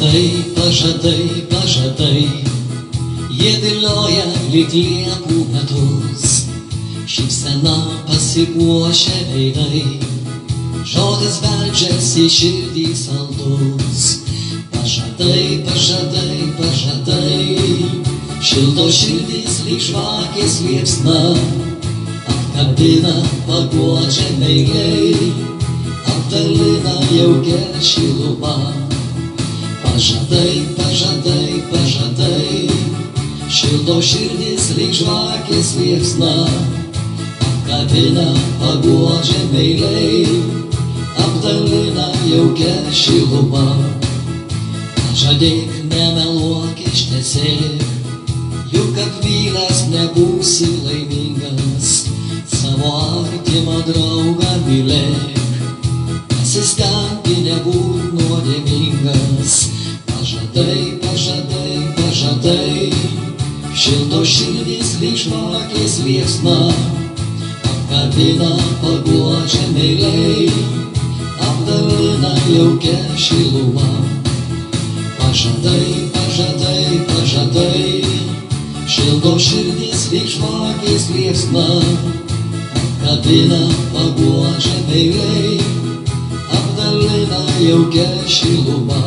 pažadai, pažadai, jie dėlioja lyg liepų metus, šypsena pasipuošia veidai, žodis beldžiasi širdį saldus. Pažadai, pažadai, pažadai, šildo širdys lyg žvakės liepsna, apkabina, paguodžia meiliai, apdalina jaukia šiluma. Pažadai, pažadai, pažadai, šildo širdys lyg žvakės liepsna, apkabina, paguodžia meiliai, apdalina jaukia šiluma. Pažadėk, nemeluok, ištesėk, juk apvylęs nebūsi laimingas, savo artimą draugą mylėk, pasistengti nebūt nuodėmingas. Pažadai, pažadai, pažadai, šildo širdys lyg žvakės liepsna, apkabina, paguodžia meiliai, apdalina jaukia šiluma. Pažadai, pažadai, pažadai, šildo širdys lyg žvakės liepsna, apkabina, paguodžia meiliai, apdalina jaukia šiluma.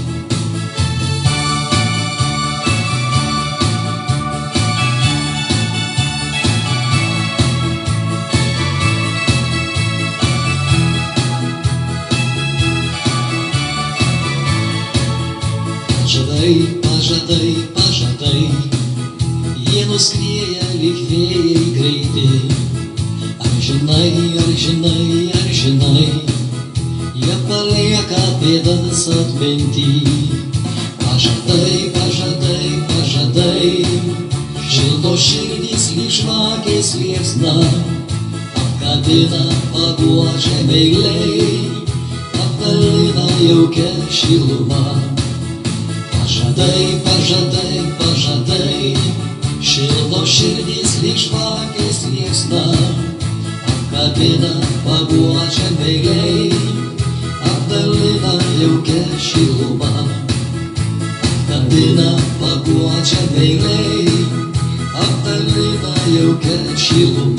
Pažadai, pažadai, pažadai, jie nuskrieja lyg vėjai greiti. Ar žinai, ar žinai, ar žinai, jie palieka pėdas atminty. Pažadai, pažadai, pažadai, šildo širdys lyg žvakės liepsna, apkabina, paguodžia meiliai, apdalina jaukia šiluma. Pažadai, pažadai, pažadai, šildo širdys lyg žvakės liepsna, apkabina, paguodžia meiliai, apdalina jaukia šiluma. Apkabina, paguodžia meiliai, apdalina jaukia šiluma.